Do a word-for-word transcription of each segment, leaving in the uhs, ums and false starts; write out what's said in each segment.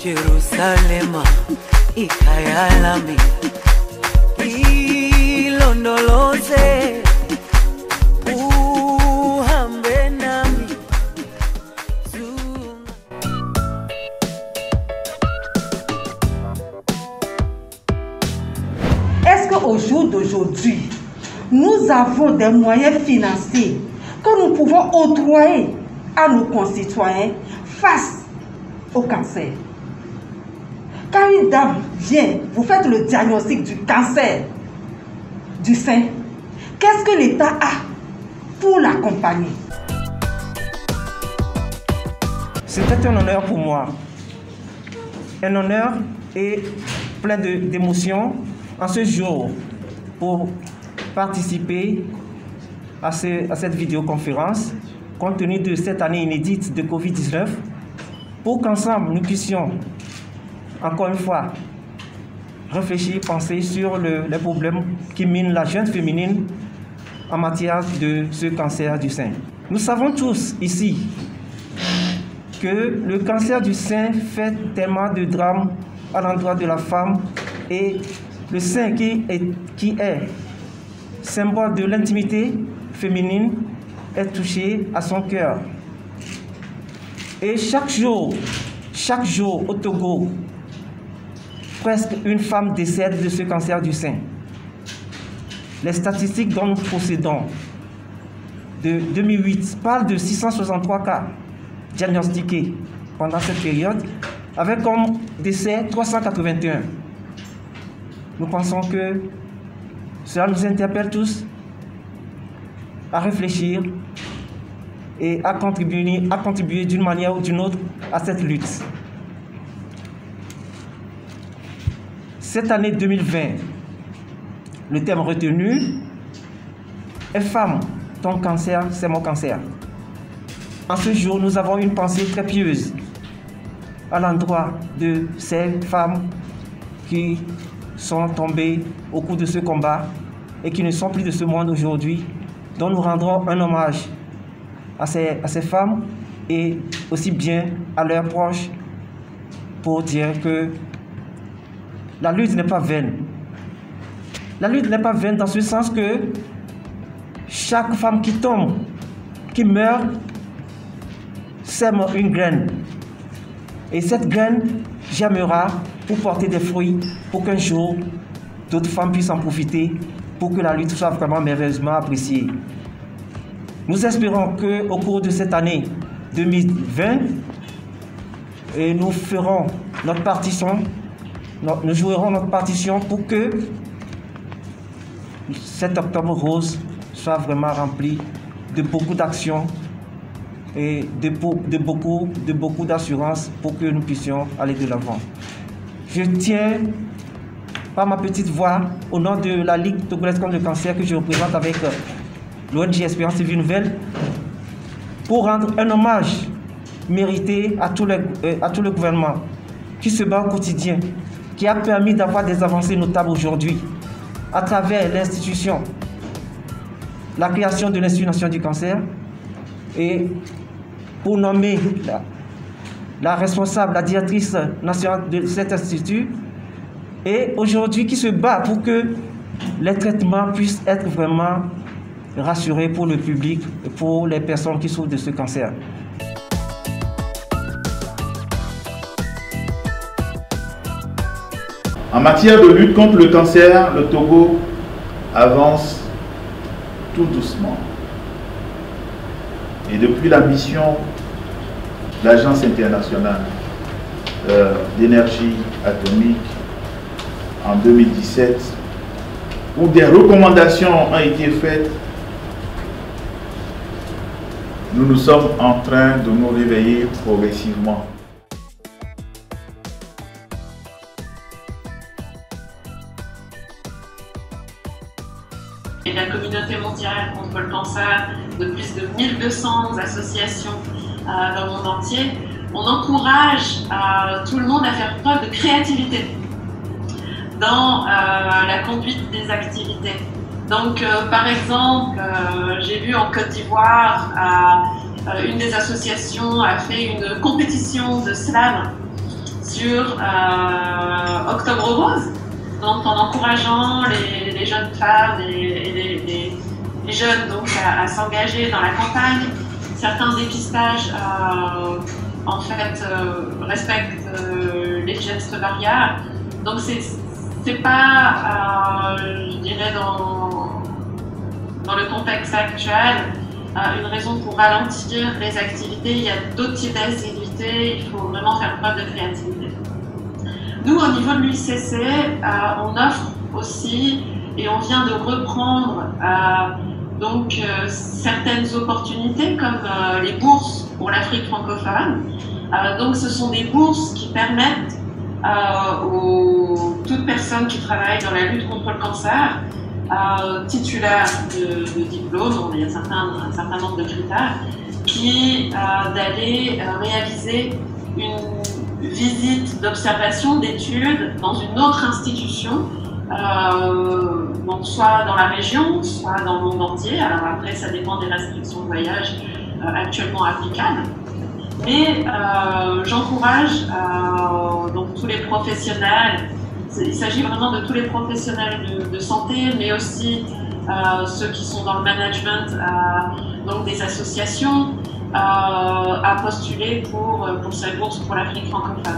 Jerusalema ikayalami ilondoloze uhambe nami. Est-ce qu'au jour d'aujourd'hui, nous avons des moyens financiers que nous pouvons octroyer à nos concitoyens face au cancer? Quand une dame vient, vous faites le diagnostic du cancer du sein, qu'est-ce que l'État a pour l'accompagner? C'était un honneur pour moi. Un honneur et plein d'émotions en ce jour pour participer à, ce, à cette vidéoconférence compte tenu de cette année inédite de Covid dix-neuf pour qu'ensemble nous puissions encore une fois réfléchir, penser sur le, les problèmes qui minent la jeune féminine en matière de ce cancer du sein. Nous savons tous ici que le cancer du sein fait tellement de drames à l'endroit de la femme et le sein qui est, qui est symbole de l'intimité féminine est touché à son cœur. Et chaque jour, chaque jour au Togo, presque une femme décède de ce cancer du sein. Les statistiques dont nous possédons de deux mille huit parlent de six cent soixante-trois cas diagnostiqués pendant cette période, avec comme décès trois cent quatre-vingt-un. Nous pensons que cela nous interpelle tous à réfléchir et à contribuer, à contribuer d'une manière ou d'une autre à cette lutte. Cette année deux mille vingt, le thème retenu est « Femme, ton cancer, c'est mon cancer ». En ce jour, nous avons une pensée très pieuse à l'endroit de ces femmes qui sont tombées au cours de ce combat et qui ne sont plus de ce monde aujourd'hui, dont nous rendrons un hommage à ces, à ces femmes et aussi bien à leurs proches pour dire que la lutte n'est pas vaine. La lutte n'est pas vaine dans ce sens que chaque femme qui tombe, qui meurt, sème une graine. Et cette graine germera pour porter des fruits, pour qu'un jour, d'autres femmes puissent en profiter, pour que la lutte soit vraiment merveilleusement appréciée. Nous espérons qu'au cours de cette année deux mille vingt, et nous ferons notre partition, nous jouerons notre partition pour que cet octobre rose soit vraiment rempli de beaucoup d'actions et de, de beaucoup, de beaucoup d'assurance pour que nous puissions aller de l'avant. Je tiens, par ma petite voix, au nom de la Ligue togolaise contre le cancer que je représente avec l'O N G Espérance et Vie Nouvelle, pour rendre un hommage mérité à tout, le, euh, à tout le gouvernement qui se bat au quotidien, qui a permis d'avoir des avancées notables aujourd'hui à travers l'institution, la création de l'Institut national du cancer, et pour nommer la, la responsable, la directrice nationale de cet institut, et aujourd'hui qui se bat pour que les traitements puissent être vraiment rassurés pour le public et pour les personnes qui souffrent de ce cancer. En matière de lutte contre le cancer, le Togo avance tout doucement. Et depuis la mission de l'Agence internationale euh, d'énergie atomique en deux mille dix-sept, où des recommandations ont été faites, nous nous sommes en train de nous réveiller progressivement. Et la communauté mondiale contre le cancer, de plus de mille deux cents associations euh, dans le monde entier, on encourage euh, tout le monde à faire preuve de créativité dans euh, la conduite des activités. Donc, euh, par exemple, euh, j'ai vu en Côte d'Ivoire, euh, une des associations a fait une compétition de slam sur euh, Octobre Rose, donc en encourageant les, les jeunes femmes et, et les, les, les jeunes donc, à, à s'engager dans la campagne. Certains dépistages euh, en fait euh, respectent euh, les gestes barrières. Donc c'est pas, euh, je dirais, dans, dans le contexte actuel, euh, une raison pour ralentir les activités. Il y a d'autres types d'activités, il faut vraiment faire preuve de créativité. Nous, au niveau de l'U I C C, euh, on offre aussi, et on vient de reprendre euh, donc euh, certaines opportunités comme euh, les bourses pour l'Afrique francophone. Euh, donc ce sont des bourses qui permettent euh, aux toutes personnes qui travaillent dans la lutte contre le cancer, euh, titulaires de, de diplôme, il y a certains, un certain nombre de critères, qui euh, d'aller euh, réaliser une visite d'observation, d'études dans une autre institution, euh, donc soit dans la région, soit dans le monde entier. Alors après, ça dépend des restrictions de voyage euh, actuellement applicables. Mais euh, j'encourage euh, donc tous les professionnels, il s'agit vraiment de tous les professionnels de, de santé, mais aussi euh, ceux qui sont dans le management, euh, donc des associations, euh, à postuler pour, pour cette bourse pour l'Afrique francophone.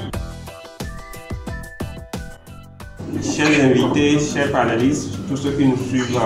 Chers invités, chers panélistes, tous ceux qui nous suivent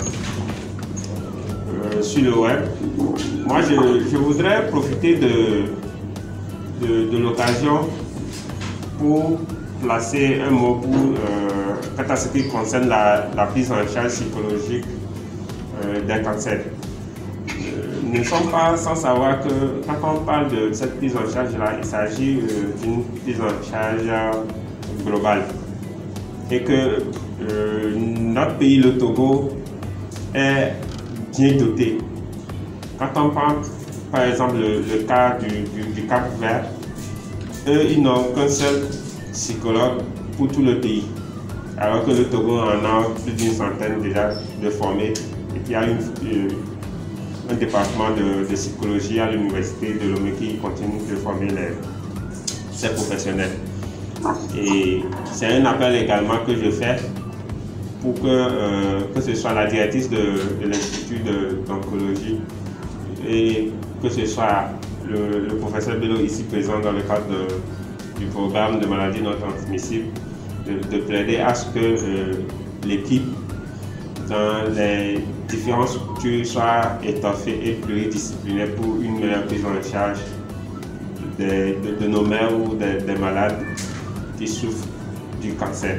euh, sur le web, moi je, je voudrais profiter de, de, de l'occasion pour placer un mot pour, euh, quant à ce qui concerne la, la prise en charge psychologique euh, d'un cancer. Euh, nous ne sommes pas sans savoir que quand on parle de cette prise en charge-là, il s'agit euh, d'une prise en charge globale. Et que euh, notre pays, le Togo, est bien doté. Quand on prend par exemple le, le cas du, du, du Cap-Vert, eux, ils n'ont qu'un seul psychologue pour tout le pays, alors que le Togo en a plus d'une centaine déjà de formés. Et puis il y a une, euh, un département de, de psychologie à l'université de Lomé qui continue de former les, ces professionnels. Et c'est un appel également que je fais pour que, euh, que ce soit la directrice de, de l'Institut d'oncologie et que ce soit le, le professeur Bello ici présent dans le cadre de, du programme de maladies non transmissibles, de, de plaider à ce que euh, l'équipe dans les différentes structures soit étoffée et pluridisciplinaire pour une meilleure prise en charge de, de, de nos mères ou des, des malades qui souffrent du cancer.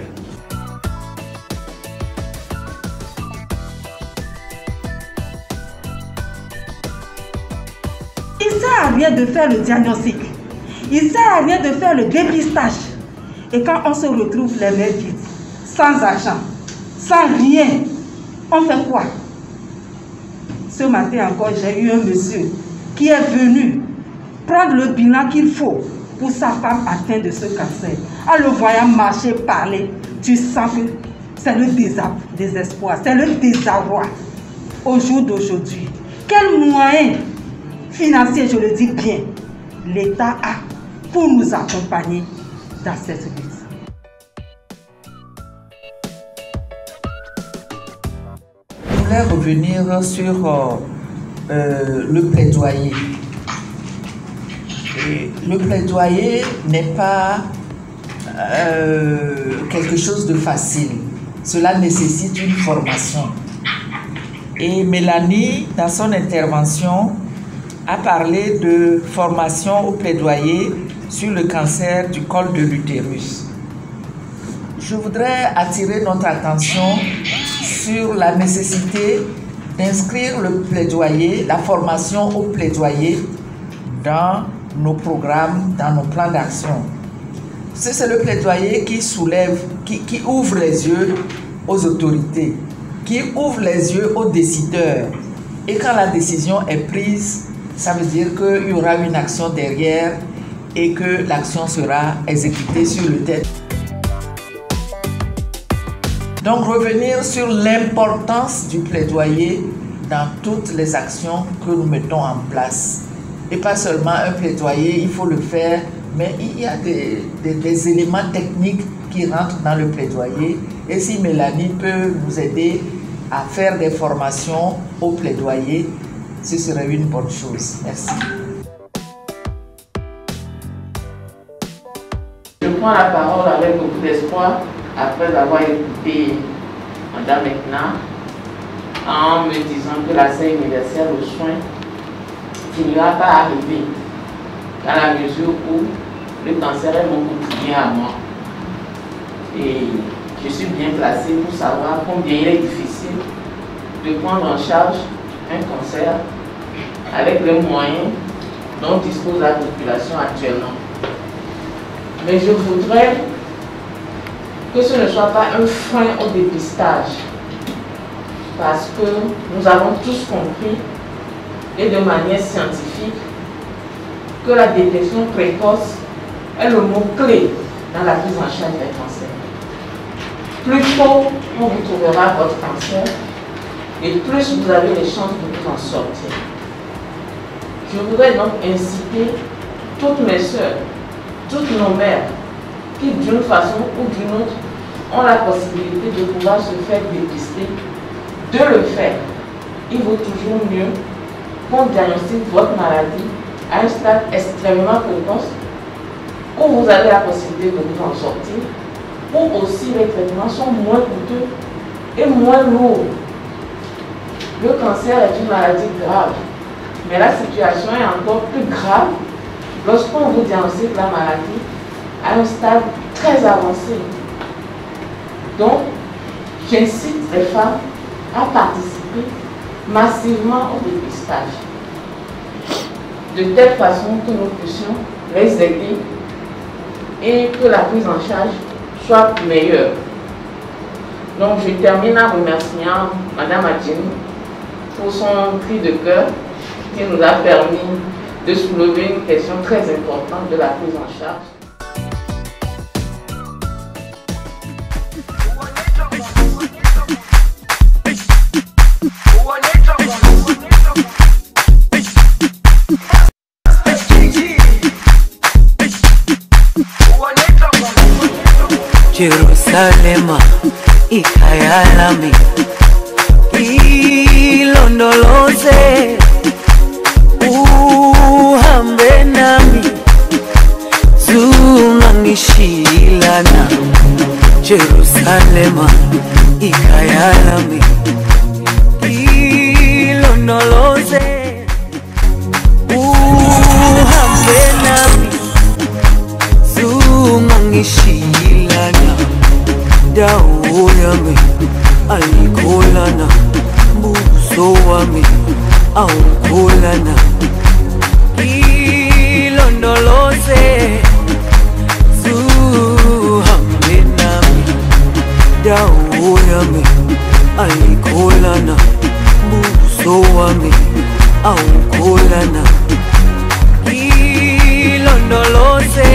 Il ne sert à rien de faire le diagnostic. Il ne sert à rien de faire le dépistage. Et quand on se retrouve les mains vides, sans argent, sans rien, on fait quoi? Ce matin encore, j'ai eu un monsieur qui est venu prendre le bilan qu'il faut pour sa femme atteinte de ce cancer. En le voyant marcher, parler, tu sens que c'est le désespoir, c'est le désarroi au jour d'aujourd'hui. Quels moyens financiers, je le dis bien, l'État a pour nous accompagner dans cette lutte? Je voulais revenir sur euh, euh, le plaidoyer. Et le plaidoyer n'est pas euh, quelque chose de facile. Cela nécessite une formation. Et Mélanie, dans son intervention, a parlé de formation au plaidoyer sur le cancer du col de l'utérus. Je voudrais attirer notre attention sur la nécessité d'inscrire le plaidoyer, la formation au plaidoyer dans nos programmes, dans nos plans d'action. C'est le plaidoyer qui soulève, qui, qui ouvre les yeux aux autorités, qui ouvre les yeux aux décideurs. Et quand la décision est prise, ça veut dire qu'il y aura une action derrière et que l'action sera exécutée sur le terrain. Donc revenir sur l'importance du plaidoyer dans toutes les actions que nous mettons en place. Et pas seulement un plaidoyer, il faut le faire mais il y a des, des, des éléments techniques qui rentrent dans le plaidoyer. Et si Mélanie peut nous aider à faire des formations au plaidoyer, ce serait une bonne chose. Merci. Je prends la parole avec beaucoup d'espoir après avoir écouté Madame Mekna en me disant que l'accès universel aux soins finira par arriver dans la mesure où le cancer est mon quotidien à moi. Et je suis bien placée pour savoir combien il est difficile de prendre en charge un cancer avec les moyens dont dispose la population actuellement. Mais je voudrais que ce ne soit pas un frein au dépistage, parce que nous avons tous compris, et de manière scientifique, que la détection précoce est le mot-clé dans la prise en charge des cancers. Plus tôt on vous trouvera votre cancer, et plus vous avez les chances de vous en sortir. Je voudrais donc inciter toutes mes sœurs, toutes nos mères, qui d'une façon ou d'une autre ont la possibilité de pouvoir se faire dépister, de le faire. Il vaut toujours mieux qu'on diagnostique votre maladie à un stade extrêmement précoce, où vous avez la possibilité de vous en sortir, où aussi les traitements sont moins coûteux et moins lourds. Le cancer est une maladie grave, mais la situation est encore plus grave lorsqu'on vous diagnostique la maladie à un stade très avancé. Donc, j'incite les femmes à participer massivement au dépistage, de telle façon que nous puissions les aider et que la prise en charge soit meilleure. Donc, je termine en remerciant Madame Adjini pour son cri de cœur qui nous a permis de soulever une question très importante de la prise en charge. Jerusalema ikayalami ilondoloze uhambe nami zungangishilana Jerusalema ikayalami ilondoloze uhambe nami zungangishilana dawo yami ayikholana buso wami awukholana ilondoloze zuhambe nami dawo yami ayikholana buso wami awukholana ilondoloze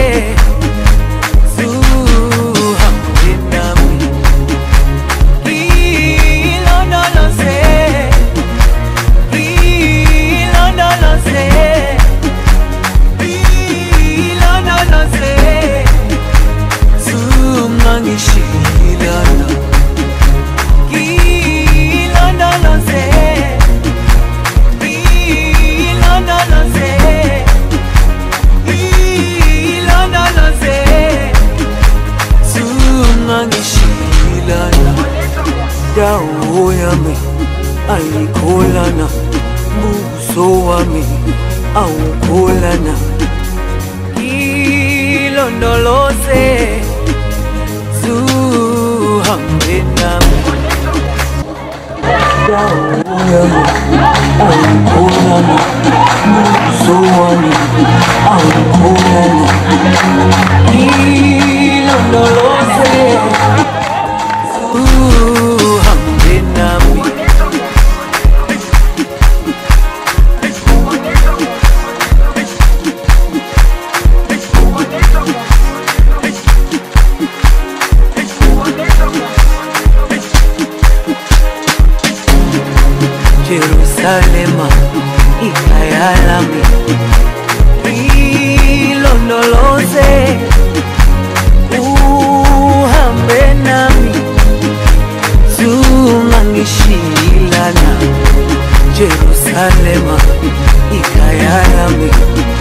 dawo yami ayikholana buso wami awukholana ilondoloze zuhambe nami dawo yami ayikholana buso wami awukholana ilondoloze Jerusalema ikayalami ilondoloze ulondoloze, uhambe nami, zungangishilana, Jerusalema ikaya yami.